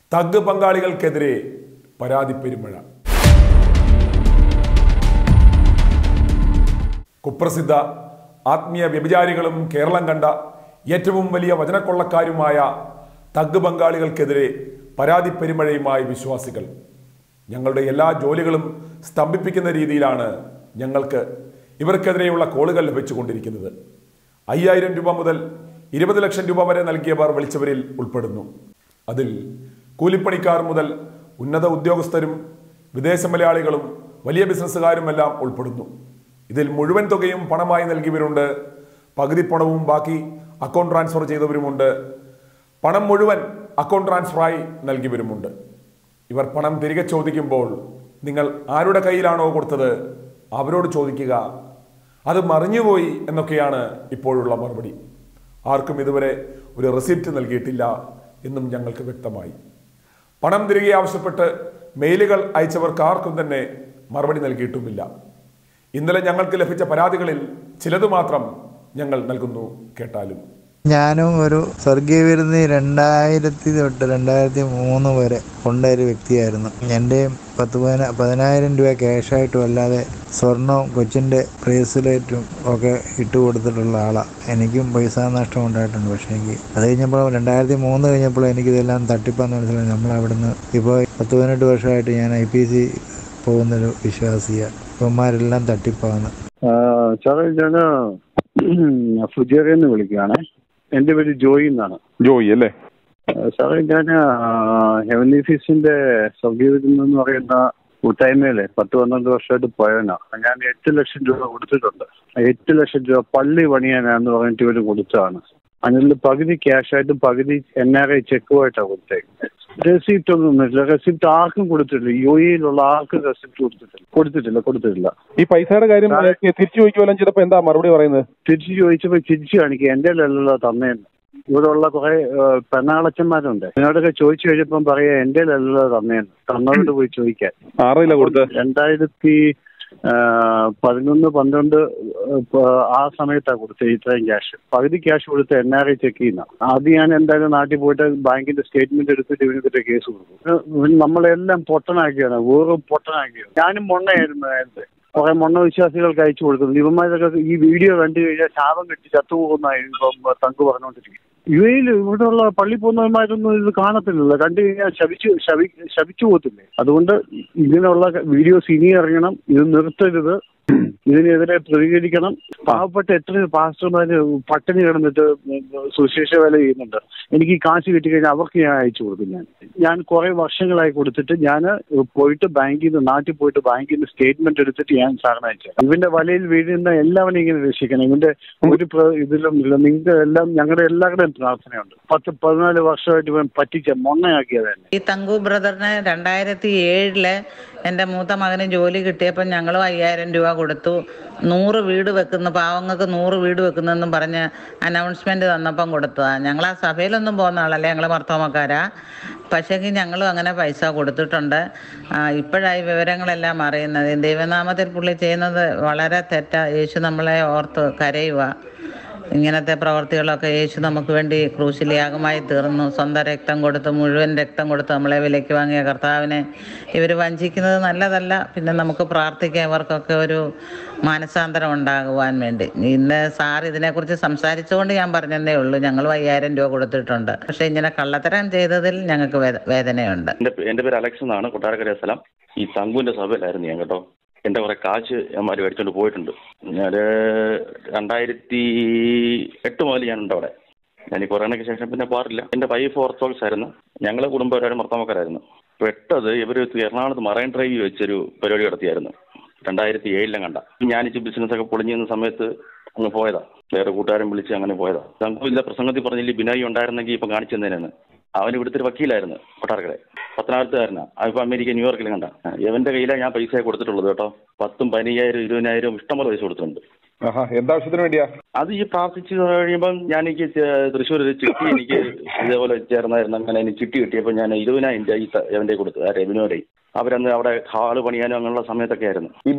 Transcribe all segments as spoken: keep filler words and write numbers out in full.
Thug പങ്കാളികൾക്കെതിരെ പരാതി പെരുമഴ. കുപ്രസിദ്ധ ആത്മീയ വ്യഭിചാരികളും കേരളം കണ്ട ഏറ്റവും വലിയ വചനക്കൊള്ളക്കാരുമായ തഗ് പങ്കാളികൾക്കെതിരെ പരാതി പെരുമഴയുമായി വിശ്വാസികൾ. ഞങ്ങളുടെ എല്ലാ ജോലികളും സ്തംഭിപ്പിക്കുന്ന രീതിയിലാണ് ഞങ്ങൾക്ക് ഇവർക്കെതിരെയുള്ള കോളുകൾ ലഭിച്ചുകൊണ്ടിരിക്കുന്നത്. അയ്യായിരം രൂപ മുതൽ ഇരുപത് ലക്ഷം രൂപ വരെ നൽകിയവർ വിളിച്ചവരിൽ ഉൾപ്പെടുന്നു. അതിൽ കൂലിപ്പണിക്കാർ മുതൽ ഉന്നത ഉദ്യോഗസ്ഥരും വിദേശ മലയാളികളും വലിയ ബിസിനസ്സുകാരുമെല്ലാം ഉൾപ്പെടുന്നു. ഇതിൽ മുഴുവൻ തുകയും പണമായി നൽകിയവരുണ്ട്, പകുതി പണവും ബാക്കി അക്കൗണ്ട് ട്രാൻസ്ഫർ ചെയ്തവരുമുണ്ട്, പണം മുഴുവൻ അക്കൗണ്ട് ട്രാൻസ്ഫറായി നൽകിയവരുമുണ്ട്. ഇവർ പണം തിരികെ ചോദിക്കുമ്പോൾ നിങ്ങൾ ആരുടെ കയ്യിലാണോ കൊടുത്തത് അവരോട് ചോദിക്കുക, അത് മറിഞ്ഞുപോയി എന്നൊക്കെയാണ് ഇപ്പോഴുള്ള മറുപടി. ആർക്കും ഇതുവരെ ഒരു റെസിപ്റ്റ് നൽകിയിട്ടില്ല എന്നും ഞങ്ങൾക്ക് വ്യക്തമായി. പണം തിരികെ ആവശ്യപ്പെട്ട് മെയിലുകൾ അയച്ചവർക്ക് ആർക്കും തന്നെ മറുപടി നൽകിയിട്ടുമില്ല. ഇന്നലെ ഞങ്ങൾക്ക് ലഭിച്ച പരാതികളിൽ ചിലത് മാത്രം ഞങ്ങൾ നൽകുന്നു, കേട്ടാലും. ഞാനും ഒരു സ്വർഗീയ വിരുന്ന് രണ്ടായിരത്തി തൊട്ട് രണ്ടായിരത്തി മൂന്ന് വരെ കൊണ്ടൊരു വ്യക്തിയായിരുന്നു. എൻ്റെ പത്ത് പതിന പതിനായിരം രൂപ ക്യാഷായിട്ടും അല്ലാതെ സ്വർണവും കൊച്ചിൻ്റെ ബ്രേസ്ലെറ്റും ഒക്കെ ഇട്ട് കൊടുത്തിട്ടുള്ള ആളാണ്. എനിക്കും പൈസ നഷ്ടം ഉണ്ടായിട്ടുണ്ട്. പക്ഷേ എനിക്ക് അത് കഴിഞ്ഞപ്പോൾ രണ്ടായിരത്തി മൂന്ന് കഴിഞ്ഞപ്പോൾ എനിക്കിതെല്ലാം തട്ടിപ്പാന്ന് മനസ്സിലായി. നമ്മളവിടുന്ന് ഇപ്പോൾ പത്ത് പതിനെട്ട് വർഷമായിട്ട് ഞാൻ ഐ പി സി പോകുന്നൊരു വിശ്വാസിയാണ്. ഇവന്മാരെല്ലാം തട്ടിപ്പാണ്. സാറേ, ഞാൻ ഫുജേറിയെന്ന് വിളിക്കുകയാണേ. എൻ്റെ പേര് ജോയി എന്നാണ്. ജോയി അല്ലേ സാറേ? ഞാൻ ഹെവൻലി ഫീസിന്റെ സൗകര്യം എന്ന് പറയുന്ന കൂട്ടായ്മയിലെ പത്ത് പന്ത്രണ്ട് വർഷമായിട്ട് പോയവനാ. ഞാൻ എട്ട് ലക്ഷം രൂപ കൊടുത്തിട്ടുണ്ട്. എട്ട് ലക്ഷം രൂപ പള്ളി പണിയാനാന്ന് പറഞ്ഞിട്ട് ഇവര് കൊടുത്തതാണ്. അതിൽ പകുതി ക്യാഷായിട്ടും പകുതി എൻ ആർ ഐ ചെക്കുമായിട്ടാണ് കൊടുത്തേക്കുന്നത്. റെസിപ്റ്റ് ഒന്നുമില്ല. റെസിപ്റ്റ് ആർക്കും കൊടുത്തിട്ടില്ല. യു എയിലുള്ള ആർക്കും റെസിപ്റ്റ് കൊടുത്തിട്ടില്ല കൊടുത്തിട്ടില്ല കൊടുത്തിട്ടില്ല ഈ പൈസയുടെ കാര്യം തിരിച്ചു ചോദിക്കുമല്ലോ ചെയ്തപ്പോ എന്താ മറുപടി പറയുന്നത്? തിരിച്ചു ചോദിച്ചപ്പോ തിരിച്ചു കാണിക്കുക, എന്റെ അല്ലല്ലോ തന്നേന്ന്. ഇവിടെ ഉള്ള കുറെ പെണ്ണാളച്ചന്മാരുണ്ട്. ഇതിനോടൊക്കെ ചോദിച്ചു കഴിഞ്ഞപ്പം പറയാ എന്റെ അല്ലല്ലോ തന്നേന്ന്. തന്നവരോട് പോയി ചോദിക്കാൻ. രണ്ടായിരത്തി പതിനൊന്ന് പന്ത്രണ്ട് ആ സമയത്താണ് കൊടുത്തത് ഇത്രയും ക്യാഷ്. പകുതി ക്യാഷ് കൊടുത്ത് എൻ ആർ ഐ ചെക്ക് ചെയ്യുന്ന. ആദ്യം ഞാൻ എന്തായാലും നാട്ടിൽ പോയിട്ട് ബാങ്കിന്റെ സ്റ്റേറ്റ്മെന്റ് എടുത്തിട്ട് ഇവനെതിരെ കേസ് കൊടുക്കും. നമ്മളെല്ലാം പൊട്ടനാക്കിയാണ്, വെറും പൊട്ടനാക്കിയാണ്. ഞാനും മൊണ്ണയായിരുന്നു നേരത്തെ. കുറെ മൊണ്ണ വിശ്വാസികൾക്ക് അയച്ചു കൊടുക്കുന്നത്. ഇവന്മാരൊക്കെ ഈ വീഡിയോ കണ്ടു കഴിഞ്ഞാൽ ശാപം കെട്ടി ചത്തുപോകുന്നതായിരുന്നു ഇപ്പം തങ്കു പറഞ്ഞുകൊണ്ടിരിക്കും. യു എയിൽ ഇവിടെയുള്ള പള്ളി പോകുന്നവന്മാരൊന്നും ഇത് കാണത്തില്ലല്ലോ. കണ്ടു കഴിഞ്ഞാൽ ശപിച്ചു ശപി ശപിച്ചു പോകത്തില്ലേ? അതുകൊണ്ട് ഇങ്ങനെയുള്ള വീഡിയോസ് ഇനി ഇറങ്ങണം. ഇത് നിർത്തരുത്. ഇതിനെതിരെ പ്രതികരിക്കണം. പാവപ്പെട്ട എത്ര പാസ്റ്റർമാര് പട്ടിണി കിടന്നിട്ട് സുശേഷ വേല ചെയ്യുന്നുണ്ട്. എനിക്ക് ഈ കാശ് കിട്ടിക്കഴിഞ്ഞാൽ അവർക്ക് ഞാൻ അയച്ചു കൊടുക്കും. ഞാൻ ഞാൻ കുറെ വർഷങ്ങളായി കൊടുത്തിട്ട് ഞാൻ പോയിട്ട് ബാങ്കിൽ നിന്ന് നാട്ടിൽ പോയിട്ട് ബാങ്കിൽ നിന്ന് സ്റ്റേറ്റ്മെന്റ് എടുത്തിട്ട് ഞാൻ സാറിന് അയച്ചു. ഇവന്റെ വലയിൽ വീഴുന്ന എല്ലാവരെയും ഇങ്ങനെ രക്ഷിക്കണം. ഇവന്റെ ഒരു ഇതിലും ഇല്ല. നിങ്ങൾക്ക് എല്ലാം ഞങ്ങളുടെ എല്ലാവരുടെയും പ്രാർത്ഥനയുണ്ട്. പത്ത് പതിനാല് വർഷമായിട്ട് ഇവൻ പറ്റിച്ച മൊണ്ണയാക്കിയത് തന്നെ. ഈ തങ്കു ബ്രദറിന് രണ്ടായിരത്തി ഏഴില് എൻ്റെ മൂത്ത മകന് ജോലി കിട്ടിയപ്പോൾ ഞങ്ങളും അയ്യായിരം രൂപ കൊടുത്തു. നൂറ് വീട് വെക്കുന്നു, പാവങ്ങൾക്ക് നൂറ് വീട് വെക്കുന്നെന്നും പറഞ്ഞ് അനൗൺസ്മെന്റ് തന്നപ്പം കൊടുത്തതാണ്. ഞങ്ങൾ ആ സഭയിലൊന്നും പോകുന്ന ആളല്ലേ, ഞങ്ങൾ മർത്തോമക്കാരാ. പക്ഷേങ്കിൽ ഞങ്ങളും അങ്ങനെ പൈസ കൊടുത്തിട്ടുണ്ട്. ഇപ്പോഴായി വിവരങ്ങളെല്ലാം അറിയുന്നത്. ദൈവനാമത്തിൽ പുള്ളി ചെയ്യുന്നത് വളരെ തെറ്റാ. യേശു നമ്മളെ ഓർത്ത് കരയുക. ഇങ്ങനത്തെ പ്രവർത്തികളൊക്കെ യേശു നമുക്ക് വേണ്ടി ക്രൂശിൽ യാഗമായി തീർന്നു. സ്വന്തം രക്തം കൊടുത്ത്, മുഴുവൻ രക്തം കൊടുത്ത് നമ്മളെ വിലയ്ക്ക് വാങ്ങിയ കർത്താവിനെ ഇവർ വഞ്ചിക്കുന്നത് നല്ലതല്ല. പിന്നെ നമുക്ക് പ്രാർത്ഥിക്കാം ഇവർക്കൊക്കെ ഒരു മാനസാന്തരം ഉണ്ടാകുവാൻ വേണ്ടി. ഇന്ന് സാർ ഇതിനെക്കുറിച്ച് സംസാരിച്ചുകൊണ്ട് ഞാൻ പറഞ്ഞതേ ഉള്ളൂ. ഞങ്ങളും അയ്യായിരം രൂപ കൊടുത്തിട്ടുണ്ട്. പക്ഷെ ഇങ്ങനെ കള്ളത്തരം ചെയ്തതിൽ ഞങ്ങൾക്ക് വേദനയുണ്ട്. എൻ്റെ പേര് അലക്സ് എന്നാണ്, കൊട്ടാരക്കര സ്ഥലം. ഈ തങ്കുവിൻ്റെ സഭയിലായിരുന്നു ഞാൻ കേട്ടോ. എൻ്റെ കുറെ കാശ് അമ്മമാർ മേടിച്ചോണ്ട് പോയിട്ടുണ്ട്. ഞാൻ രണ്ടായിരത്തി എട്ട് മുതൽ ഞാനുണ്ട് അവിടെ. ഞാൻ ഈ കൊറോണയ്ക്ക് ശേഷം പിന്നെ പോകാറില്ല. എൻ്റെ വൈഫ് ഓർത്തോഡോക്സ് ആയിരുന്നു. ഞങ്ങളെ കുടുംബം ഒരാളും മർത്തോമക്കാരായിരുന്നു. പെട്ടത് ഇവർ എറണാകുളത്ത് മറൈൻ ഡ്രൈവിൽ വെച്ചൊരു പരിപാടി നടത്തിയായിരുന്നു. രണ്ടായിരത്തി ഏഴിലും കണ്ട. ഞാനിച്ച് ബിസിനസ്സൊക്കെ പൊളിഞ്ഞുന്ന സമയത്ത് അങ്ങ് പോയതാ. വേറെ കൂട്ടുകാരൻ വിളിച്ച് അങ്ങനെ പോയതാ. തങ്കുവില്ല പ്രസംഗത്തിൽ പറഞ്ഞില്ല ബിനായി ഉണ്ടായിരുന്നെങ്കിൽ ഇപ്പം കാണിച്ചു തന്നേനാണ്. അവൻ ഇവിടുത്തെ ഒരു വക്കീലായിരുന്നു കൊട്ടാരക്കര, പത്തനാപുരത്തുകാരനാണ്. അതിപ്പോൾ അമേരിക്ക ന്യൂയോർക്കിലും കണ്ട. ഇവന്റെ കയ്യിലാണ് ഞാൻ പൈസ കൊടുത്തിട്ടുള്ളത് കേട്ടോ. പത്തും പതിനയ്യായിരം ഇരുപതിനായിരം ഇഷ്ടംപോലെ പൈസ കൊടുത്തിട്ടുണ്ട്. എന്താവശ്യത്തിന് വേണ്ടിയാ? അത് ഈ പ്രാർത്ഥിച്ച് കഴിയുമ്പം ഞാൻ എനിക്ക് തൃശ്ശൂർ ഒരു ചിട്ടി എനിക്ക് ഇതേപോലെ ചേർന്നായിരുന്നു. അങ്ങനെ എനിക്ക് ചിട്ടി കിട്ടിയപ്പോൾ ഞാൻ ഇരുപതിനായിരം രൂപ ഇവന്റെ കൊടുത്തു. ആ ബിനോയുടെ അവരന്ന് അവിടെ ഹാള് പണിയാനും അങ്ങനെയുള്ള സമയത്തൊക്കെ ആയിരുന്നു. ഈ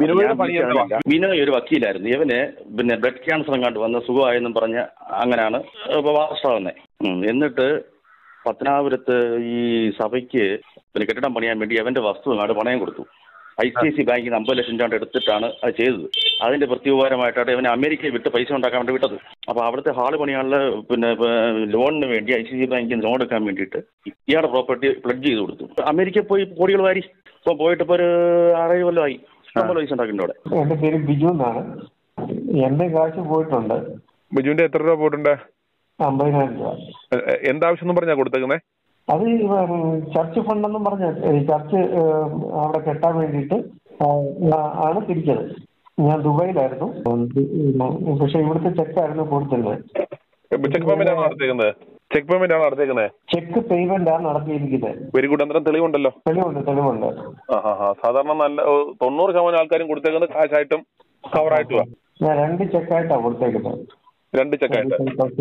ബിനോയ് ഒരു വക്കീലായിരുന്നു. ഇവന് പിന്നെ ബ്ലഡ് ക്യാൻസർ എങ്ങാണ്ട് വന്ന സുഖമായെന്നും പറഞ്ഞ് അങ്ങനെയാണ് വാസ്തവന്നെ. എന്നിട്ട് പത്തനാപുരത്ത് ഈ സഭയ്ക്ക് പിന്നെ കെട്ടിടം പണിയാൻ വേണ്ടി അവന്റെ വസ്തു അങ്ങോട്ട് പണയം കൊടുത്തു. ഐ സി ഐ സി ബാങ്കിൽ നിന്ന് അമ്പത് ലക്ഷം രൂപ എടുത്തിട്ടാണ് അത് ചെയ്തത്. അതിന്റെ പ്രത്യുപകാരമായിട്ടാണ് ഇവനെ അമേരിക്കയിൽ വിട്ട് പൈസ ഉണ്ടാക്കാൻ വേണ്ടി വിട്ടത്. അപ്പോൾ അവിടുത്തെ ഹാള് പണിയാനുള്ള പിന്നെ ലോണിന് വേണ്ടി ഐ സി സി ബാങ്കിൽ നിന്ന് ലോൺ എടുക്കാൻ വേണ്ടിയിട്ട് ഇയാളുടെ പ്രോപ്പർട്ടി പ്ലഡ്ജ് ചെയ്ത് കൊടുത്തു. അമേരിക്കയിൽ പോയി കോടികൾ വാരി ഇപ്പൊ പോയിട്ട് ഇപ്പോൾ ഒരു ആറേഴ് കൊല്ലമായി. ഇഷ്ടംപോലെ പൈസ ഉണ്ടാക്കിയിട്ടുണ്ട് അവിടെ. എന്റെ പേര് ബിജു എന്നാണ്. എന്റെ കാശ് പോയിട്ടുണ്ട്. ബിജുവിന്റെ എത്ര രൂപ പോയിട്ടുണ്ട്? അമ്പതിനായിരം രൂപ. എന്താവശ്യം പറഞ്ഞാ കൊടുത്തേക്കുന്നേ? അത് ചർച്ച് ഫണ്ടെന്നും പറഞ്ഞ ചർച്ച് അവിടെ കെട്ടാൻ വേണ്ടിയിട്ട് ആണ് തിരിച്ചത്. ഞാൻ ദുബായിലായിരുന്നു. പക്ഷെ ഇവിടുത്തെ ചെക്കായിരുന്നു കൊടുത്തിരുന്നത്. ചെക്ക് പേയ്മെന്റ് ആണ് നടത്തിയിരിക്കുന്നത്. ചെക്ക് പേയ്മെന്റ് ആണ് നടത്തിയിരിക്കുന്നത്. ചെക്ക് പേയ്മെന്റ് ആണ് നടത്തിയിരിക്കുന്നത്. Very good. അന്നേരം തെളിവുണ്ടല്ലോ? തെളിവുണ്ട് തെളിവുണ്ട്. സാധാരണ നല്ല തൊണ്ണൂറ് ശതമാനം ആൾക്കാരും കൊടുത്തേക്കുന്നത് കാശായിട്ടും കവറായിട്ടും. ഞാൻ രണ്ട് ചെക്കായിട്ടാണ് കൊടുത്തേക്കുന്നത്. രണ്ട് ചെക്കായിട്ട്.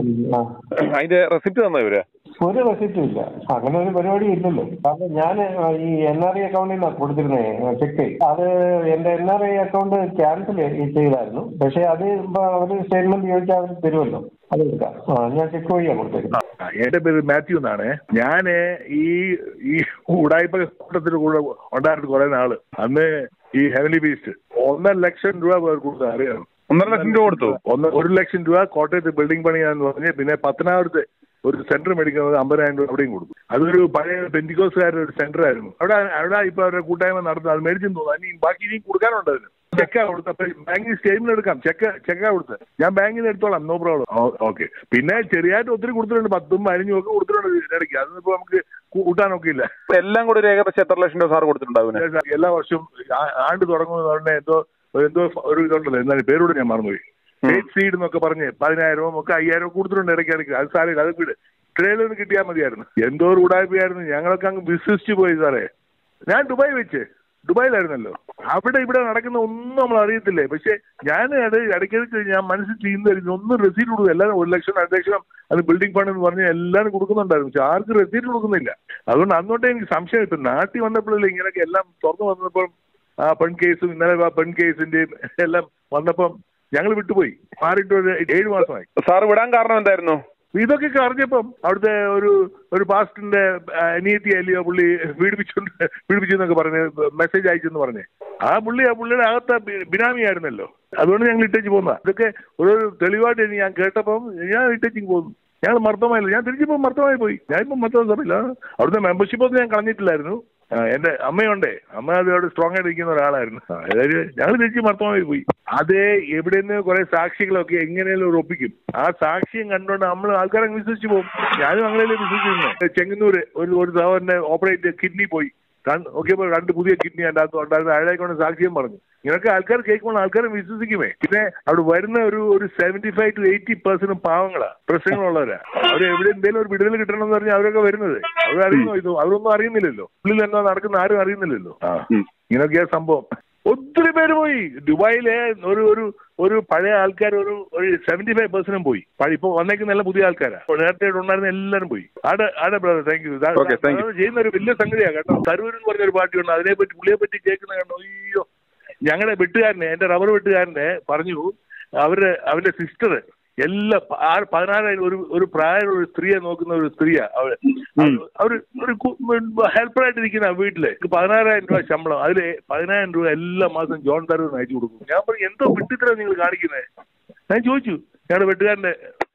അതിന്റെ റെസിപ്റ്റ് തന്നോ ഇവര്? ഒരു റെസിപ്റ്റും ഇല്ല. അങ്ങനെ ഒരു പരിപാടി ഇല്ലല്ലോ. കാരണം ഞാൻ ഈ എൻ ആർ ഐ അക്കൗണ്ടിൽ നിന്നാണ് കൊടുത്തിരുന്നത് ചെക്ക്. അത് എന്റെ N R I account cancel ചെയ്തായിരുന്നു. പക്ഷെ അത് ഇപ്പൊ അവര് സ്റ്റേറ്റ്മെന്റ് ചോദിച്ചാൽ അവർ തരുമല്ലോ, അതെടുക്കാം. ആ ഞാൻ ചെക്ക് വഴിയാണ് കൊടുത്തേക്കുന്നത്. എന്റെ പേര് മാത്യു എന്നാണ്. ഞാന് ഈ ഈ ഉടായ്പ കൂട്ടത്തിൽ കൂടെ ഉണ്ടായിരുന്നു കുറെ നാള്. അന്ന് ഈ ഹെവൻലി ബീസ്റ്റ് ഒന്നര ലക്ഷം രൂപ പേർ കൊടുത്ത അറിയാം. ഒന്നര ലക്ഷം രൂപ കൊടുത്തു. ഒന്ന് ഒരു ലക്ഷം രൂപ കോട്ടയത്ത് ബിൽഡിംഗ് പണിയാന്ന് പറഞ്ഞ് പിന്നെ പത്തനാപുരത്ത് ഒരു സെന്റർ മേടിക്കുന്നത് അമ്പതിനായിരം രൂപ അവിടെയും കൊടുത്തു. അതൊരു പഴയ പെന്റിക്കോസുകാരുടെ ഒരു സെന്റർ ആയിരുന്നു. അവിടെ അവിടെ ഇപ്പൊ അവരുടെ കൂട്ടായ്മ നടത്തുന്നത്. അത് മേടിച്ചെന്ന് തോന്നുന്നു. ഇനി ബാക്കി ഇനിയും കൊടുക്കാനുണ്ട്. അതിന് ചെക്കാ കൊടുത്ത്. അപ്പൊ ബാങ്കിൽ സ്റ്റേറ്റ്മെന്റ് എടുക്കാം. ചെക്ക് ചെക്കാ കൊടുത്ത് ഞാൻ ബാങ്കിൽ നിന്ന് എടുത്തോളാം, നോ പ്രോബ്ലം. ഓക്കെ. പിന്നെ ചെറിയായിട്ട് ഒത്തിരി കൊടുത്തിട്ടുണ്ട്. പത്തും പതിനഞ്ചും ഒക്കെ കൊടുത്തിട്ടുണ്ട് ഇടയ്ക്ക്. അതൊന്നിപ്പോ നമുക്ക് കൂട്ടാനൊക്കെ ഇല്ല. എല്ലാം കൂടി ഒരു ഏകദേശം എത്ര ലക്ഷം രൂപ സാർ കൊടുത്തിട്ടുണ്ടാവും? എല്ലാ വർഷവും ആണ്ട് തുടങ്ങുന്നത് പറഞ്ഞാൽ എന്തോ എന്തോ ഒരു ഇതുണ്ടല്ലോ, എന്നാലും പേരോട് ഞാൻ മറന്നുപോയി. സ്റ്റേറ്റ് സീഡ് എന്നൊക്കെ പറഞ്ഞ് പതിനായിരവും ഒക്കെ അയ്യായിരം കൊടുത്തിട്ടുണ്ട് ഇടയ്ക്ക് ഇടയ്ക്ക്. അത് സാരമില്ല, അത് വീട് ട്രെയിലൊന്ന് കിട്ടിയാൽ മതിയായിരുന്നു. എന്തോ ഒരു ഉടായ്പയായിരുന്നു. ഞങ്ങളൊക്കെ അങ്ങ് വിശ്വസിച്ച് പോയി സാറേ. ഞാൻ ദുബായ് വെച്ച് ദുബായിലായിരുന്നല്ലോ. അവിടെ ഇവിടെ നടക്കുന്ന ഒന്നും നമ്മൾ അറിയത്തില്ലേ. പക്ഷെ ഞാൻ അത് ഇടയ്ക്കിടയ്ക്ക് ഞാൻ മനസ്സിൽ ചെയ്യുന്നതായിരുന്നു. ഒന്നും റെസീറ്റ് കൊടുക്കും. എല്ലാവരും ഒരു ലക്ഷം രണ്ട് ലക്ഷം അത് ബിൽഡിംഗ് ഫണ്ട് എന്ന് പറഞ്ഞ് എല്ലാവരും കൊടുക്കുന്നുണ്ടായിരുന്നു. പക്ഷെ ആർക്കും റെസീറ്റ് കൊടുക്കുന്നില്ല. അതുകൊണ്ട് അന്നോട്ടേ എനിക്ക് സംശയം. ഇപ്പം നാട്ടിൽ വന്നപ്പോഴല്ലേ ഇങ്ങനെയൊക്കെ എല്ലാം തുറന്നു വന്നപ്പോൾ ആ പെൺ കേസും ഇന്നലെ ആ പെൺ കേസിന്റെയും എല്ലാം വന്നപ്പം ഞങ്ങൾ വിട്ടുപോയി. മാറിയിട്ട് ഒരു ഏഴു മാസമായി. സാർ വിടാൻ കാരണം എന്തായിരുന്നു? ഇതൊക്കെ അറിഞ്ഞപ്പം അവിടുത്തെ ഒരു ഒരു പാസ്റ്ററിന്റെ അനിയത്തി അല്ലയോ പുള്ളി പീഡിപ്പിച്ചോണ്ട് പീഡിപ്പിച്ചെന്നൊക്കെ പറഞ്ഞ് മെസ്സേജ് അയച്ചെന്ന് പറഞ്ഞേ. ആ പുള്ളി ആ പുള്ളിയുടെ അകത്ത് ബിനാമി ആയിരുന്നല്ലോ. അതുകൊണ്ട് ഞങ്ങൾ ഇട്ടേച്ച് പോകുന്ന ഇതൊക്കെ ഒരു തെളിവായിട്ട് ഞാൻ കേട്ടപ്പം ഞാൻ ഇട്ടേച്ചിങ് പോകുന്നു. ഞങ്ങൾ മർദ്ദമായില്ല. ഞാൻ തിരിച്ചിപ്പോൾ മർദ്ദമായി പോയി. ഞാനിപ്പോൾ മർദ്ദ സഭയില്ല. അവിടുത്തെ മെമ്പർഷിപ്പ് ഒന്നും ഞാൻ കളഞ്ഞിട്ടില്ലായിരുന്നു. എന്റെ അമ്മയുണ്ടേ. അമ്മ അതോട് സ്ട്രോങ് ആയിട്ട് ഇരിക്കുന്ന ഒരാളായിരുന്നു. അതായത് ഞങ്ങൾ തിരിച്ച് മർദ്ദമായി പോയി. അതേ എവിടെ നിന്ന് കുറെ സാക്ഷികളൊക്കെ എങ്ങനെയാലും ഒപ്പിക്കും. ആ സാക്ഷ്യം കണ്ടുകൊണ്ട് നമ്മൾ ആൾക്കാരെ വിശ്വസിച്ച് പോകും. ഞാനും അങ്ങനെ വിശ്വസിച്ചിരുന്നു. ചെങ്ങന്നൂര് ഒരു ഒരു സഹോദരന്റെ ഓപ്പറേറ്റ് കിഡ്നി പോയി. ഓക്കെ, രണ്ട് പുതിയ കിഡ്നി എൻ്റെ അകത്ത് ഉണ്ടായിരുന്നു. അയാളെക്കൊണ്ട് സാക്ഷ്യം പറഞ്ഞു. ഇങ്ങനൊക്കെ ആൾക്കാർ കേൾക്കുമ്പോൾ ആൾക്കാരെ വിശ്വസിക്കുമേ. പിന്നെ അവിടെ വരുന്ന ഒരു ഒരു seventy five to eighty percent പാവങ്ങളാ, പ്രശ്നങ്ങളുള്ളവരാ. അവർ എവിടെ എന്തെങ്കിലും ഒരു വിടുതൽ കിട്ടണമെന്ന് പറഞ്ഞാൽ അവരൊക്കെ വരുന്നത്. അവരറിയുന്നോ ഇത്? അവരൊന്നും അറിയുന്നില്ലല്ലോ. ഉള്ളിൽ എന്താ നടക്കുന്ന ആരും അറിയുന്നില്ലല്ലോ. ആ ഇങ്ങനൊക്കെയാ സംഭവം. ഒത്തിരി പേര് പോയി. ദുബായിലെ ഒരു ഒരു ഒരു പഴയ ആൾക്കാർ ഒരു ഒരു സെവന്റി ഫൈവ് പെർസെന്റും പോയി. ഇപ്പൊ വന്നേക്കുന്ന എല്ലാം പുതിയ ആൾക്കാരാ. നേരത്തെ ഉണ്ടായിരുന്ന എല്ലാവരും പോയി. ആടെ ആടെ ബ്രദർ താങ്ക് യു. ചെയ്യുന്ന ഒരു വലിയ സംഗതിയാ കേട്ടോ. തരൂർ എന്ന് പറഞ്ഞൊരു പാർട്ടിയുണ്ട്. അതിനെപ്പറ്റി പുള്ളിയെ പറ്റി കേൾക്കുന്ന കണ്ടോ? അയ്യോ, ഞങ്ങളുടെ വെട്ടുകാരനെ, എന്റെ റബ്ബർ വെട്ടുകാരനെ പറഞ്ഞു, അവരുടെ അവരുടെ സിസ്റ്റർ എല്ലാം പതിനാറായിരം ഒരു ഒരു പ്രായമുള്ള ഒരു സ്ത്രീയെ നോക്കുന്ന ഒരു സ്ത്രീയാ. അവര് അവര് ഒരു ഹെൽപ്പറായിട്ട് ഇരിക്കുന്ന വീട്ടില് പതിനാറായിരം രൂപ ശമ്പളം. അതില് പതിനായിരം രൂപ എല്ലാ മാസം ജോൺ തരൂരിന് അയച്ചു കൊടുക്കും. ഞാൻ പറഞ്ഞു, എന്തോ വിട്ടിത്തരം നിങ്ങൾ കാണിക്കുന്നത്? ഞാൻ ചോദിച്ചു. ഞങ്ങളുടെ വെട്ടുകാരന്റെ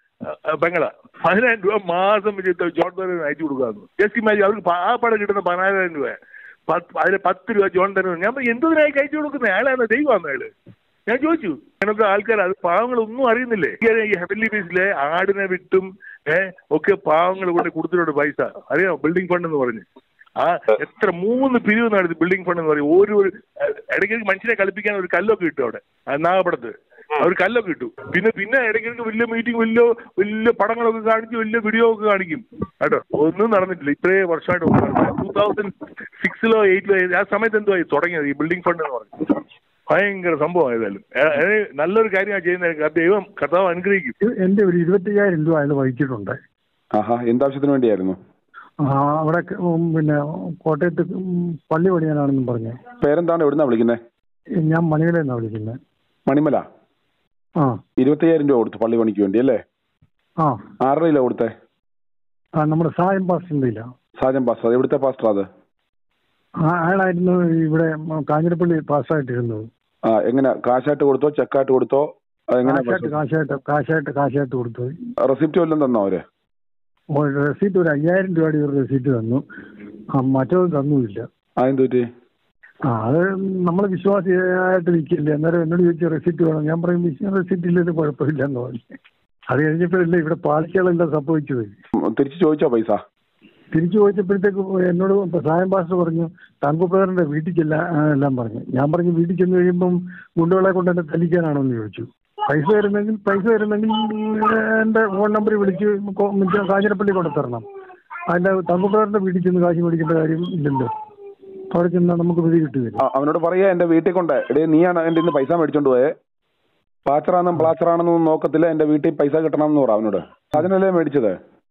പെങ്ങള പതിനായിരം രൂപ മാസം വെച്ചിട്ട് ജോൺ തരൂരിന് അയച്ചു കൊടുക്കാമെന്ന്. Just imagine. അവർക്ക് ആ പടം കിട്ടുന്ന പതിനായിരം രൂപ, അതിന് പത്ത് രൂപ ജോൺ തരൂർ. ഞാൻ പറഞ്ഞു, എന്തിനായി അയച്ചു കൊടുക്കുന്നത്? അയാളാണ് ദൈവമാണ് അയാള്. ഞാൻ ചോദിച്ചു. അങ്ങനത്തെ ആൾക്കാർ, അത് പാവങ്ങളൊന്നും അറിയുന്നില്ലേ. ഈ ഹെവൻലി ബീച്ചിലെ ആടിനെ വിട്ടും ഏഹ് ഒക്കെ പാവങ്ങൾ കൊണ്ട് കൊടുത്തിട്ടുണ്ട് പൈസ. അറിയാം, ബിൽഡിംഗ് ഫണ്ട് എന്ന് പറഞ്ഞ്. ആ എത്ര മൂന്ന് പിരിവ് നടത്തി ബിൽഡിംഗ് ഫണ്ട് എന്ന് പറയും. ഓരോ ഇടയ്ക്കിടയ്ക്ക് മനുഷ്യനെ കളിപ്പിക്കാൻ ഒരു കല്ലൊക്കെ കിട്ടും അവിടെ നാഗപടത്ത്. അവർ കല്ലൊക്കെ കിട്ടും. പിന്നെ പിന്നെ ഇടയ്ക്കിടയ്ക്ക് വലിയ മീറ്റിംഗ്, വലിയ വലിയ പടങ്ങളൊക്കെ കാണിച്ച് വലിയ വീഡിയോ ഒക്കെ കാണിക്കും കേട്ടോ. ഒന്നും നടന്നിട്ടില്ല. ഇത്രയും വർഷമായിട്ട് ഒന്നും നടന്നില്ല. ടൂ തൗസൻഡ് സിക്സിലോ എയ്റ്റിലോ ആ സമയത്ത് എന്തോ തുടങ്ങിയത് ഈ ബിൽഡിംഗ് ഫണ്ട് എന്ന് പറഞ്ഞു. ഭയങ്കര സംഭവം. ഏതായാലും നല്ലൊരു കാര്യമാണ് ചെയ്യുന്നത്. ദൈവം കർത്താവ് അനുഗ്രഹിക്കും. എന്റെ ഒരു ഇരുപത്തയ്യായിരം രൂപ അയാൾ വഹിച്ചിട്ടുണ്ട്. എന്താവശ്യത്തിന് വേണ്ടിയായിരുന്നു? അവിടെ പിന്നെ കോട്ടയത്ത് പള്ളി പണിയാനാണെന്നും പറഞ്ഞു. പേരെന്താണ്? എവിടുന്നാ വിളിക്കുന്നത്? ഞാൻ മണിമലയെന്നാ വിളിക്കുന്നത്. മണിമല. ആ, ഇരുപത്തയ്യായിരം രൂപ കൊടുത്തു പള്ളി പണിക്ക് വേണ്ടി അല്ലേ? ആ. ആറരയില കൊടുത്തേ? ആ നമ്മുടെ സായം പാസ്റ്ററിന്റെ ഇല്ല. സാജൻ പാസ്റ്റർ എവിടുത്തെ പാസ്റ്റർ? അത് അയാളായിരുന്നു ഇവിടെ കാഞ്ഞിരപ്പള്ളി പാസ്സായിട്ടിരുന്നത്. ആ എങ്ങനെ കാശായിട്ട് കൊടുത്തോ ചെക്കായിട്ട് കൊടുത്തോ? കാശായിട്ട് കാശായിട്ട് കാശായിട്ട് കാശായിട്ട് കൊടുത്തു. റെസിപ്റ്റ് വല്ലതും തന്നോ അവര്? റെസീറ്റ് ഒരു അയ്യായിരം രൂപയുടെ ഒരു റെസീറ്റ് തന്നു, മറ്റൊന്നും തന്നുമില്ല. അതെന്തുപറ്റി? ആ അത് നമ്മൾ വിശ്വാസിയായിട്ട് നിൽക്കില്ല. അന്നേരം എന്നോട് ചോദിച്ച റെസീറ്റ് വേണം. ഞാൻ പറയും റെസീറ്റ് ഇല്ലെന്ന് കുഴപ്പമില്ലെന്ന് പറഞ്ഞു. അത് കഴിഞ്ഞപ്പോഴല്ലേ ഇവിടെ പാളിച്ചകളെല്ലാം സംഭവിച്ചത്. തിരിച്ചു ചോദിച്ചോ പൈസ? തിരിച്ചു ചോദിച്ചപ്പോഴത്തേക്ക് എന്നോട് സായം പാസ്റ്റർ പറഞ്ഞു തങ്കു ബ്രദറിന്റെ വീട്ടിൽ ചെല്ല എല്ലാം പറഞ്ഞു. ഞാൻ പറഞ്ഞു വീട്ടിൽ ചെന്ന് കഴിയുമ്പം ഗുണ്ടകളെ കൊണ്ട് എന്നെ തല്ലിക്കാനാണോ എന്ന് ചോദിച്ചു. പൈസ വരുന്നെങ്കിൽ പൈസ വരുന്നെങ്കിൽ എൻ്റെ ഫോൺ നമ്പറിൽ വിളിച്ച് കാഞ്ഞിരപ്പള്ളി കൊണ്ട് തരണം. അതിൻ്റെ തങ്കു ബ്രദറിന്റെ വീട്ടിൽ ചെന്ന് കാശ് മേടിക്കേണ്ട കാര്യം ഇല്ലല്ലോ. അവിടെ ചെന്നാൽ നമുക്ക് വിധി കിട്ടുകയില്ല. അവനോട് പറയാ എന്റെ വീട്ടിൽ കൊണ്ട് എടേ നീയാണ് എന്റെ ഇന്ന് പൈസ മേടിച്ചോണ്ട് പോയെ, പാച്ചറാണെന്നും പ്ലാച്ചറാണെന്നും നോക്കത്തില്ല, എന്റെ വീട്ടിൽ പൈസ കിട്ടണം എന്ന് പറ അവനോട്. അതിനല്ലേ മേടിച്ചത്?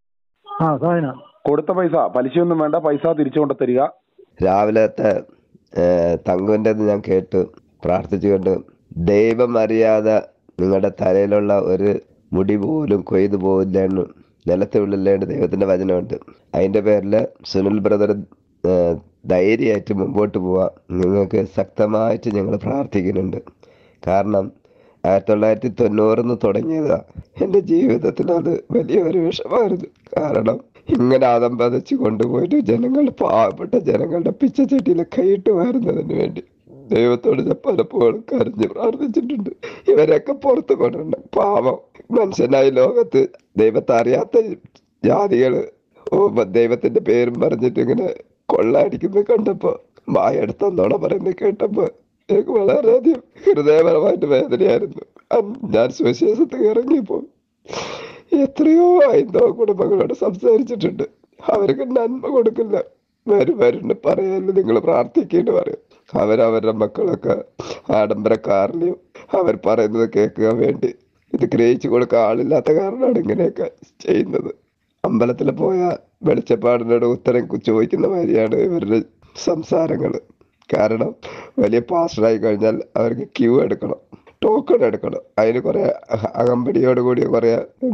ആ സാധന കൊടുത്ത പൈസ പലിശയൊന്നും വേണ്ട, പൈസ തിരിച്ചു കൊണ്ട് തരിക. രാവിലത്തെ തങ്കുവിൻ്റെ ഞാൻ കേട്ടു പ്രാർത്ഥിച്ചുകൊണ്ട്, ദൈവം അറിയാതെ നിങ്ങളുടെ തലയിലുള്ള ഒരു മുടി പോലും കൊയ്തു പോവില്ലേന്ന് നിലത്തുള്ളില്ലേന്ന് ദൈവത്തിൻ്റെ വചനമുണ്ട്. അതിൻ്റെ പേരിൽ സുനിൽ ബ്രദർ ധൈര്യമായിട്ട് മുമ്പോട്ട് പോവാം. നിങ്ങൾക്ക് ശക്തമായിട്ട് ഞങ്ങൾ പ്രാർത്ഥിക്കുന്നുണ്ട്. കാരണം ആയിരത്തി തൊള്ളായിരത്തി തൊണ്ണൂറിന്ന് തുടങ്ങിയതാണ്. എൻ്റെ ജീവിതത്തിൽ അത് വലിയൊരു വിഷമായിരുന്നു. കാരണം ഇങ്ങനെ ആദംബതിച്ച് കൊണ്ടുപോയിട്ട് ജനങ്ങളുടെ പാവപ്പെട്ട ജനങ്ങളുടെ പിച്ചച്ചട്ടിയിൽ കൈയിട്ട് വരുന്നതിന് വേണ്ടി ദൈവത്തോട് ഞാൻ പലപ്പോഴും കരഞ്ഞ് പ്രാർത്ഥിച്ചിട്ടുണ്ട്. ഇവരൊക്കെ പുറത്ത് കൊണ്ടുണ്ട്. പാവം മനുഷ്യനായി ലോകത്ത് ദൈവത്തെ അറിയാത്ത ജാതികൾ ദൈവത്തിന്റെ പേരും പറഞ്ഞിട്ട് ഇങ്ങനെ കൊള്ളയടിക്കുന്നത് കണ്ടപ്പോൾ, വായെടുത്തോണ പറയുന്നത് കേട്ടപ്പോൾ എനിക്ക് വളരെയധികം ഹൃദയപരമായിട്ട് വേദനയായിരുന്നു. ഞാൻ സുവിശേഷത്തിൽ ഇറങ്ങിയപ്പോൾ എത്രയോ ഹൈന്ദവ കുടുംബങ്ങളോട് സംസാരിച്ചിട്ടുണ്ട്. അവർക്ക് നന്മ കൊടുക്കില്ല. വരും വരുന്ന് പറയല്ല, നിങ്ങൾ പ്രാർത്ഥിക്കേണ്ടി പറയും. അവരവരുടെ മക്കളൊക്കെ ആഡംബര കാറിലും അവർ പറയുന്നത് കേൾക്കുക വേണ്ടി ഇത് ഗ്രഹിച്ചു കൊടുക്കാൻ ആളില്ലാത്ത കാരണമാണ് ഇങ്ങനെയൊക്കെ ചെയ്യുന്നത്. അമ്പലത്തിൽ പോയാൽ വെളിച്ചപ്പാടിനോട് ഉത്തരം ചോദിക്കുന്ന മാതിരിയാണ് ഇവരുടെ സംസാരങ്ങൾ. കാരണം വലിയ പാസ്റ്ററായി കഴിഞ്ഞാൽ അവർക്ക് ക്യൂ എടുക്കണം, ടോക്കൺ എടുക്കണം. അതിന് കുറേ അകമ്പടിയോടുകൂടി കുറേ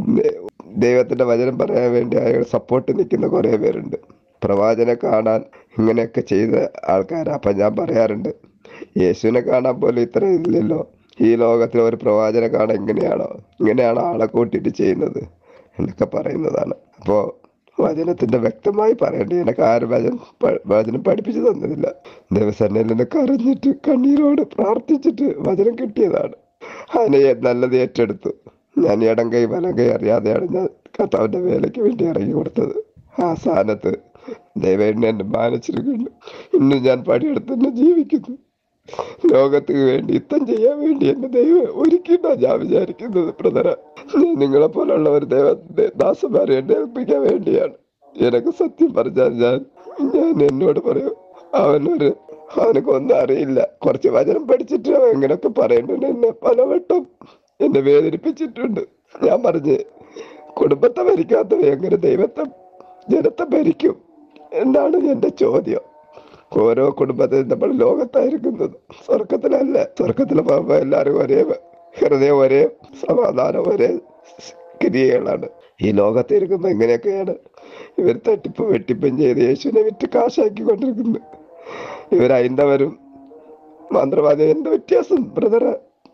ദൈവത്തിൻ്റെ വചനം പറയാൻ വേണ്ടി അയാൾ സപ്പോർട്ട് നിൽക്കുന്ന കുറേ പേരുണ്ട്. പ്രവാചനെ കാണാൻ ഇങ്ങനെയൊക്കെ ചെയ്ത ആൾക്കാരാണ്. അപ്പം ഞാൻ പറയാറുണ്ട്, യേശുവിനെ കാണാൻ പോലും ഇത്ര ഇല്ലല്ലോ. ഈ ലോകത്തിൽ ഒരു പ്രവാചനെ കാണാൻ ഇങ്ങനെയാണോ ഇങ്ങനെയാണോ ആളെ കൂട്ടിയിട്ട് ചെയ്യുന്നത് എന്നൊക്കെ പറയുന്നതാണ്. അപ്പോൾ വചനത്തിൻ്റെ വ്യക്തമായി പറയേണ്ടി എനിക്ക് ആരും വചനം വചനം പഠിപ്പിച്ചു തന്നതില്ല. ദൈവസന്നയിൽ നിന്ന് കരഞ്ഞിട്ട് കണ്ണീരോട് പ്രാർത്ഥിച്ചിട്ട് വചനം കിട്ടിയതാണ്. അതിനെ നല്ലത് ഏറ്റെടുത്തു. ഞാൻ ഇടം കൈ വലം കൈ അറിയാതെയാണ് ഞാൻ കർത്താവിൻ്റെ വേലയ്ക്ക് വേണ്ടി ഇറങ്ങി കൊടുത്തത്. ആ സ്ഥാനത്ത് ദൈവം എന്നെ മാനിച്ചിരിക്കുന്നു. ഇന്നും ഞാൻ പണിയെടുത്ത് തന്നെ ജീവിക്കുന്നു. ലോകത്തിന് വേണ്ടി യുദ്ധം ചെയ്യാൻ വേണ്ടി എന്നെ ദൈവം ഒരുക്കിയിട്ടാണ് ഞാൻ വിചാരിക്കുന്നത്. ബ്രദറെ, നിങ്ങളെ പോലുള്ള ഒരു ദൈവ ദാസന്മാരെ എന്നെ ഏൽപ്പിക്കാൻ വേണ്ടിയാണ്. എനിക്ക് സത്യം പറഞ്ഞാൽ ഞാൻ ഞാൻ എന്നോട് പറയും, അവനൊരു അവനക്ക് ഒന്നും അറിയില്ല. കുറച്ച് വചനം പഠിച്ചിട്ട് എങ്ങനെയൊക്കെ പറയുന്നുണ്ട്. എന്നെ പലവട്ടം എന്നെ വേദനിപ്പിച്ചിട്ടുണ്ട്. ഞാൻ പറഞ്ഞ്, കുടുംബത്തെ ഭരിക്കാത്തവ എങ്ങനെ ദൈവത്തെ ജനത്തെ ഭരിക്കും എന്നാണ് എൻ്റെ ചോദ്യം. ഓരോ കുടുംബത്തിൽ നമ്മൾ ലോകത്തായിരിക്കുന്നത്, സ്വർഗത്തിലല്ല. സ്വർഗത്തിൽ പോകുമ്പോൾ എല്ലാവരും ഒരേ ഹൃദയം, ഒരേ സമാധാനം, ഒരേ ക്രിയകളാണ്. ഈ ലോകത്തിരിക്കുമ്പോൾ എങ്ങനെയൊക്കെയാണ് ഇവർ തട്ടിപ്പ് വെട്ടിപ്പും ചെയ്ത് യേശുവിനെ വിറ്റ് കാശാക്കിക്കൊണ്ടിരിക്കുന്നത്. ഇവർ ഹൈന്ദവരും മന്ത്രവാദിയും എന്ത് വ്യത്യാസം ബ്രദറെ?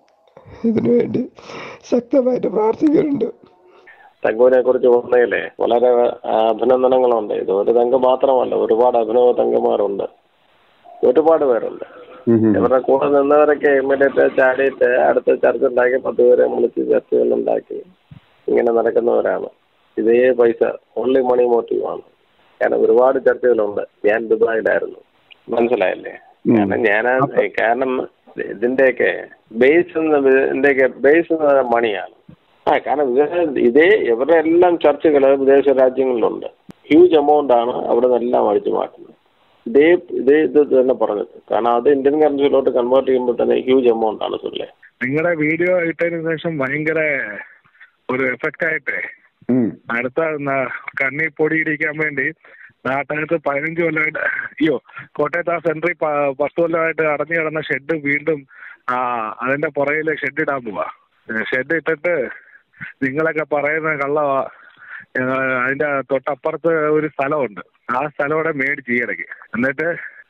ഇതിനു വേണ്ടി ശക്തമായിട്ട് പ്രാർത്ഥിക്കുന്നുണ്ട്. തങ്കുവിനെ കുറിച്ച് പറഞ്ഞതിലെ വളരെ അഭിനന്ദനങ്ങളുണ്ട്. ഇത് ഒരു തങ്ക് മാത്രമല്ല, ഒരുപാട് അഭിനവ തങ്കന്മാരുണ്ട്, ഒരുപാട് പേരുണ്ട്. ഇവരുടെ കൂടെ നിന്നവരൊക്കെ ഇമ്മീഡിയറ്റ് ചാടിയിട്ട് അടുത്ത ചർച്ച ഉണ്ടാക്കി പത്ത് പേരെ വിളിച്ച് ചർച്ചകളുണ്ടാക്കി ഇങ്ങനെ നടക്കുന്നവരാണ്. ഇതേ പൈസ ഓൺലി മണി മോട്ടീവാണ്. കാരണം ഒരുപാട് ചർച്ചകളുണ്ട്. ഞാൻ ദുബായിലായിരുന്നു, മനസ്സിലായില്ലേ? കാരണം ഞാൻ കാരണം ഇതിന്റെയൊക്കെ ബേസ് ഇതിന്റെയൊക്കെ ബേസ് മണിയാണ്. ആ കാരണം ഇതേ ഇവരുടെ എല്ലാം ചർച്ചകൾ വിദേശ രാജ്യങ്ങളിലുണ്ട്. ഹ്യൂജ് എമൗണ്ട് ആണ് അവിടെ നിന്നെല്ലാം അടിച്ചു മാറ്റുന്നത്. ഇതേ ഇതേ ഇത് തന്നെ പറഞ്ഞത്. കാരണം അത് ഇന്ത്യൻ കറൻസിയിലോട്ട് കൺവേർട്ട് ചെയ്യുമ്പോൾ തന്നെ ഹ്യൂജ് എമൗണ്ട് ആണ്. സുല്ലേ, നിങ്ങളുടെ വീഡിയോ ഇട്ടതിന് ശേഷം ഭയങ്കര ഒരു എഫക്റ്റ് ആയിട്ടേ അടുത്ത കണ്ണി പൊടി ഇടിക്കാൻ വേണ്ടി നാട്ടകത്ത് പതിനഞ്ച് കൊല്ലമായിട്ട് അയ്യോ കോട്ടയത്ത് ആ സെൻട്രി പത്ത് കൊല്ലമായിട്ട് അടഞ്ഞു കിടന്ന ഷെഡ് വീണ്ടും ആ അതിന്റെ പുറകില് ഷെഡ് ഇടാൻ പോവാ. ഷെഡ് ഇട്ടിട്ട് നിങ്ങളൊക്കെ പറയുന്ന കള്ളവാ, അതിന്റെ തൊട്ടപ്പുറത്ത് ഒരു സ്ഥലമുണ്ട്. ആ സ്ഥലം അവിടെ മേടിച്ച് ഈയിടയ്ക്ക്. എന്നിട്ട്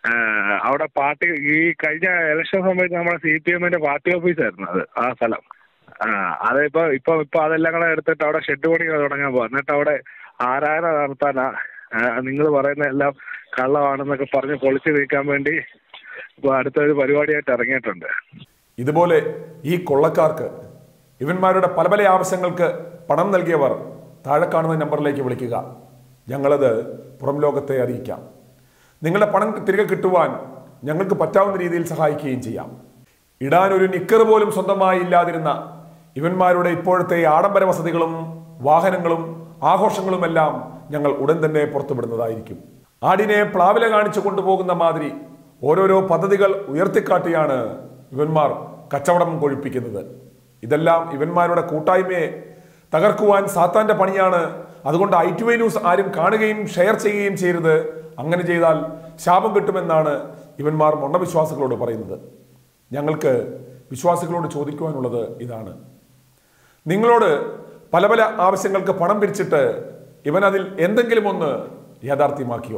അവിടെ പാർട്ടി ഈ കഴിഞ്ഞ ഇലക്ഷൻ സമയത്ത് നമ്മുടെ സി പി എമ്മിന്റെ പാർട്ടി ഓഫീസായിരുന്നു അത്, ആ സ്ഥലം. ആ അതിപ്പോ ഇപ്പൊ ഇപ്പൊ അതെല്ലാം കൂടെ എടുത്തിട്ട് അവിടെ ഷെഡ് പണി തുടങ്ങാൻ പോവാ. എന്നിട്ട് അവിടെ ആരാധന നടത്താനാ നിങ്ങൾ പറയുന്ന എല്ലാം കള്ളമാണെന്നൊക്കെ പറഞ്ഞ് പൊളിച്ചു നീക്കാൻ വേണ്ടി ഇപ്പൊ അടുത്തൊരു പരിപാടിയായിട്ട് ഇറങ്ങിയിട്ടുണ്ട്. ഇതുപോലെ ഈ കൊള്ളക്കാർക്ക് ഇവന്മാരുടെ പല പല ആവശ്യങ്ങൾക്ക് പണം നൽകിയവർ താഴെ കാണുന്ന നമ്പറിലേക്ക് വിളിക്കുക. ഞങ്ങളത് പുറം ലോകത്തെ അറിയിക്കാം. നിങ്ങളുടെ പണം തിരികെ കിട്ടുവാൻ ഞങ്ങൾക്ക് പറ്റാവുന്ന രീതിയിൽ സഹായിക്കുകയും ചെയ്യാം. ഇടാൻ ഒരു നിക്കർ പോലും സ്വന്തമായി ഇല്ലാതിരുന്ന ഇവന്മാരുടെ ഇപ്പോഴത്തെ ആഡംബര വസതികളും വാഹനങ്ങളും ആഘോഷങ്ങളുമെല്ലാം ഞങ്ങൾ ഉടൻ തന്നെ പുറത്തുവിടുന്നതായിരിക്കും. ആടിനെ പ്ലാവില കാണിച്ചു കൊണ്ടുപോകുന്ന മാതിരി ഓരോരോ പദ്ധതികൾ ഉയർത്തിക്കാട്ടിയാണ് ഇവന്മാർ കച്ചവടം കൊഴിപ്പിക്കുന്നത്. ഇതെല്ലാം ഇവന്മാരുടെ കൂട്ടായ്മയെ തകർക്കുവാൻ സാത്താന്റെ പണിയാണ്. അതുകൊണ്ട് ഐ ടു ഐ ന്യൂസ് ആരും കാണുകയും ഷെയർ ചെയ്യുകയും ചെയ്യരുത്. അങ്ങനെ ചെയ്താൽ ശാപം കിട്ടുമെന്നാണ് ഇവന്മാർ മൊണ്ണവിശ്വാസികളോട് പറയുന്നത്. ഞങ്ങൾക്ക് വിശ്വാസികളോട് ചോദിക്കുവാനുള്ളത് ഇതാണ്: നിങ്ങളോട് പല പല ആവശ്യങ്ങൾക്ക് പണം പിരിച്ചിട്ട് ഇവൻ അതിൽ എന്തെങ്കിലും ഒന്ന് യാഥാർത്ഥ്യമാക്കിയോ?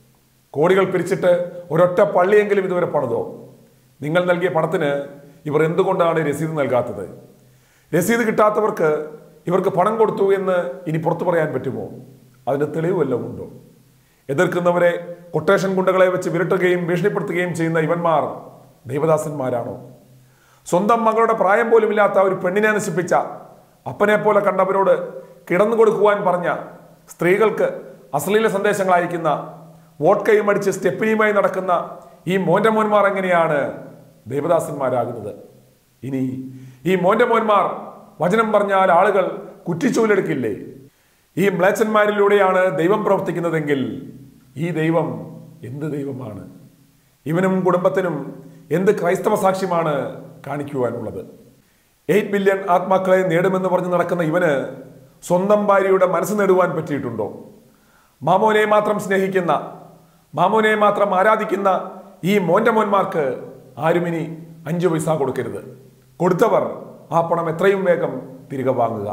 കോടികൾ പിരിച്ചിട്ട് ഒരൊറ്റ പള്ളിയെങ്കിലും ഇതുവരെ പണിതോ? നിങ്ങൾ നൽകിയ പണത്തിന് ഇവർ എന്തുകൊണ്ടാണ് രസീത് നൽകാത്തത്? രസീത് കിട്ടാത്തവർക്ക് ഇവർക്ക് പണം കൊടുത്തു എന്ന് ഇനി പുറത്തു പറയാൻ പറ്റുമോ? അതിന് തെളിവ് വല്ലതും ഉണ്ടോ? എതിർക്കുന്നവരെ കൊട്ടേഷൻ ഗുണ്ടകളെ വെച്ച് വിരട്ടുകയും ഭീഷണിപ്പെടുത്തുകയും ചെയ്യുന്ന ഇവന്മാർ ദൈവദാസന്മാരാണോ? സ്വന്തം മകളുടെ പ്രായം പോലുമില്ലാത്ത ഒരു പെണ്ണിനെ നശിപ്പിച്ച അപ്പനെ പോലെ കണ്ടവരോട് കിടന്നു കൊടുക്കുവാൻ പറഞ്ഞ സ്ത്രീകൾക്ക് അശ്ലീല സന്ദേശങ്ങൾ അയക്കുന്ന വോട്ട്കയും അടിച്ച് സ്റ്റെപ്പിനിയുമായി നടക്കുന്ന ഈ മോന്റെ മോന്മാർ എങ്ങനെയാണ് ദൈവദാസന്മാരാകുന്നത്? ഇനി ഈ മോന്റെ മോന്മാർ വചനം പറഞ്ഞാൽ ആളുകൾ കുറ്റിച്ചൂലെടുക്കില്ലേ? ഈ മ്ലേച്ഛന്മാരിലൂടെയാണ് ദൈവം പ്രവർത്തിക്കുന്നതെങ്കിൽ ഈ ദൈവം എന്ത് ദൈവമാണ്? ഇവനും കുടുംബത്തിനും എന്ത് ക്രൈസ്തവ സാക്ഷ്യമാണ് കാണിക്കുവാനുള്ളത്? എയ്റ്റ് ബില്യൺ ആത്മാക്കളെ നേടുമെന്ന് പറഞ്ഞ് നടക്കുന്ന ഇവന് സ്വന്തം ഭാര്യയുടെ മനസ്സ് നേടുവാൻ പറ്റിയിട്ടുണ്ടോ? മാമോനെ മാത്രം സ്നേഹിക്കുന്ന, മാമോനെ മാത്രം ആരാധിക്കുന്ന ഈ മോന്റെ മോന്മാർക്ക് ആരും ഇനി അഞ്ചു പൈസ കൊടുക്കരുത്. കൊടുത്തവർ ആ പണം എത്രയും വേഗം തിരികെ വാങ്ങുക.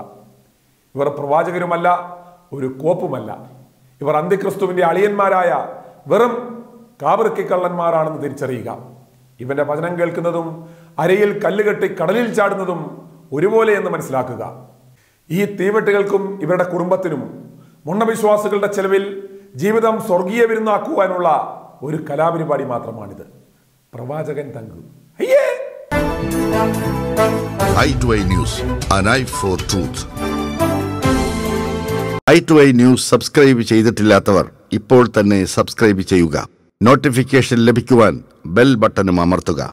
ഇവർ പ്രവാചകരുമല്ല, ഒരു കോപ്പുമല്ല. ഇവർ അന്ത്യക്രിസ്തുവിന്റെ അളിയന്മാരായ വെറും കാബിറുക്കി കള്ളന്മാരാണെന്ന് തിരിച്ചറിയുക. ഇവന്റെ വചനം കേൾക്കുന്നതും അരയിൽ കല്ലുകെട്ടി കടലിൽ ചാടുന്നതും ഒരുപോലെ എന്ന് മനസ്സിലാക്കുക. ഈ തീവെട്ടുകൾക്കും ഇവരുടെ കുടുംബത്തിനും മുണ്ണവിശ്വാസികളുടെ ചെലവിൽ ജീവിതം സ്വർഗീയ വിരുന്നാക്കുവാനുള്ള ഒരു കലാപരിപാടി മാത്രമാണിത്. പ്രവാചകൻ തങ്കു. അയ്യേ I two I news, an eye for truth. I two I news subscribe ചെയ്തിട്ടില്ലാത്തവർ ഇപ്പോൾ തന്നെ സബ്സ്ക്രൈബ് ചെയ്യുക. നോട്ടിഫിക്കേഷൻ ലഭിക്കുവാൻ ബെൽ ബട്ടണും അമർത്തുക.